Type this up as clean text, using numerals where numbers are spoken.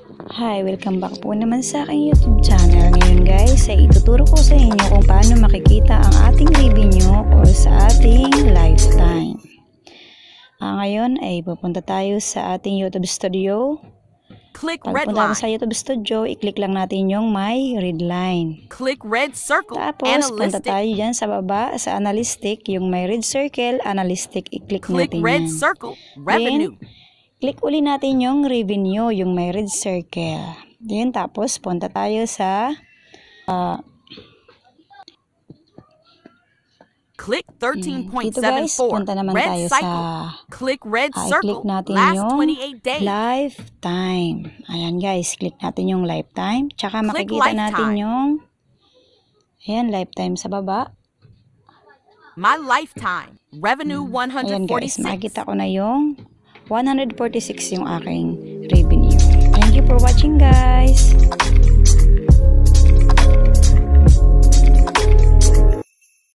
Hi, welcome back po naman sa aking YouTube channel. Ngayon guys, ay ituturo ko sa inyo kung paano makikita ang ating revenue o sa ating lifetime. Ngayon ay pupunta tayo sa ating YouTube studio. Click red Pagpunta line. sa YouTube studio, i-click lang natin yung my red line. Click red circle. Tapos, punta Analytic. tayo dyan sa baba, sa analytic, yung my red circle, analytic, i-click Click natin red yan. circle. Revenue. Click uli natin yung revenue, yung may red circle. Then, tapos, punta tayo sa Click dito guys, 13.74. punta naman Red tayo cycle. sa Click red i-click circle. natin Last yung 28 days. lifetime. Ayan guys, click natin yung lifetime. Tsaka Click makikita natin lifetime. yung ayan, lifetime sa baba. My lifetime. Revenue Ayan guys, 146. makikita ko na yung 146 yung aking revenue. Thank you for watching guys.